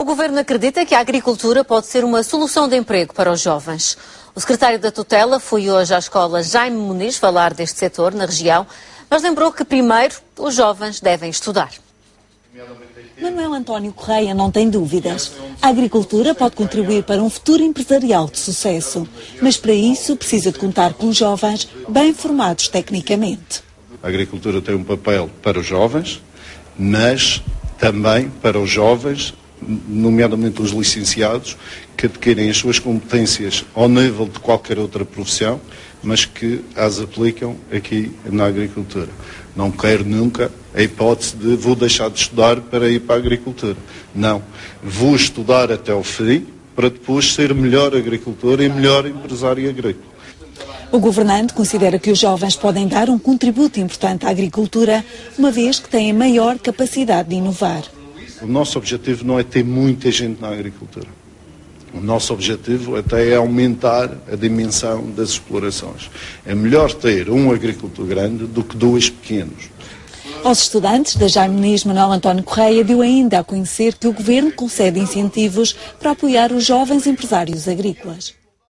Governo acredita que a agricultura pode ser uma solução de emprego para os jovens. O secretário da Tutela foi hoje à escola Jaime Muniz falar deste setor na região, mas lembrou que primeiro os jovens devem estudar. Manuel António Correia não tem dúvidas. A agricultura pode contribuir para um futuro empresarial de sucesso, mas para isso precisa de contar com jovens bem formados tecnicamente. A agricultura tem um papel para os jovens, mas também para os jovens, nomeadamente os licenciados, que adquirem as suas competências ao nível de qualquer outra profissão, mas que as aplicam aqui na agricultura. Não quero nunca a hipótese de vou deixar de estudar para ir para a agricultura. Não. Vou estudar até ao fim para depois ser melhor agricultor e melhor empresário agrícola. O governante considera que os jovens podem dar um contributo importante à agricultura, uma vez que têm maior capacidade de inovar. O nosso objetivo não é ter muita gente na agricultura. O nosso objetivo até é aumentar a dimensão das explorações. É melhor ter um agricultor grande do que dois pequenos. Aos estudantes da Jaime Muniz, Manuel António Correia deu ainda a conhecer que o governo concede incentivos para apoiar os jovens empresários agrícolas.